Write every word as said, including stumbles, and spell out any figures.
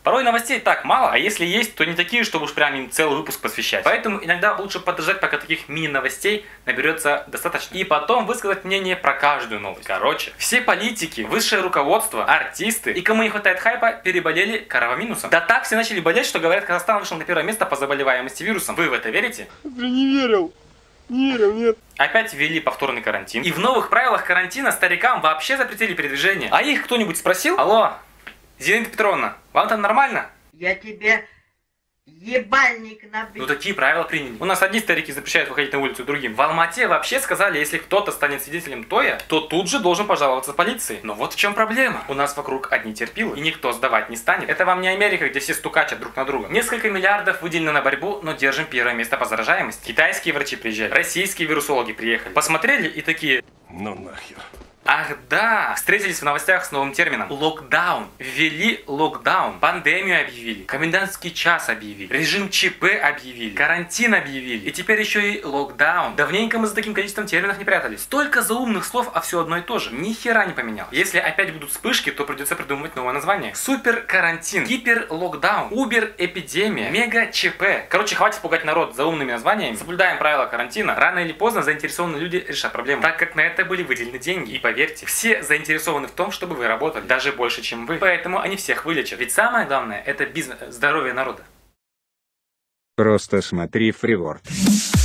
Порой новостей так мало, а если есть, то не такие, чтобы уж прям им целый выпуск посвящать. Поэтому иногда лучше подождать, пока таких мини-новостей наберется достаточно. И потом высказать мнение про каждую новость. Короче, все политики, высшее руководство, артисты и кому не хватает хайпа, переболели коронавирусом. Да так все начали болеть, что говорят, Казахстан вышел на первое место по заболеваемости вирусом. Вы в это верите? Я не верил. Не верил, нет. Опять ввели повторный карантин. И в новых правилах карантина старикам вообще запретили передвижение. А их кто-нибудь спросил? Алло, Зинаида Петровна, вам там нормально? Я тебе ебальник набью. Ну такие правила приняли. У нас одни старики запрещают выходить на улицу, другим. В Алмате вообще сказали, если кто-то станет свидетелем тоя, то тут же должен пожаловаться полиции. Но вот в чем проблема. У нас вокруг одни терпилы, и никто сдавать не станет. Это вам не Америка, где все стукачат друг на друга. Несколько миллиардов выделено на борьбу, но держим первое место по заражаемости. Китайские врачи приезжали, российские вирусологи приехали. Посмотрели и такие... Ну нахер. Ах да, встретились в новостях с новым термином. Локдаун. Ввели локдаун. Пандемию объявили. Комендантский час объявили. Режим ЧП объявили. Карантин объявили. И теперь еще и локдаун. Давненько мы за таким количеством терминов не прятались. Столько заумных слов, а все одно и то же. Ни хера не поменялось. Если опять будут вспышки, то придется придумывать новое название. Супер карантин. Гипер локдаун. Убер эпидемия. Мега ЧП. Короче, хватит пугать народ заумными названиями. Соблюдаем правила карантина. Рано или поздно заинтересованные люди решат проблему. Так как на это были выделены деньги. И поверьте, Поверьте, все заинтересованы в том, чтобы вы работали, даже больше, чем вы. Поэтому они всех вылечат. Ведь самое главное – это бизнес, здоровье народа. Просто смотри Фриворд.